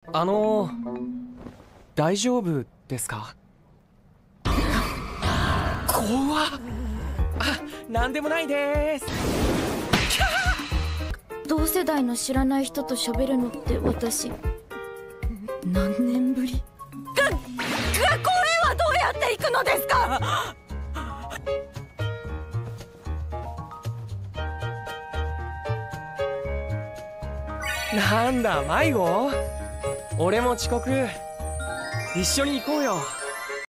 あの大丈夫ですか？怖っ。なんでもないです。 同世代の知らない人と喋るのって私何年ぶり？学校へはどうやって行くのですか？ なんだ迷子、俺も遅刻。一緒に行こうよ。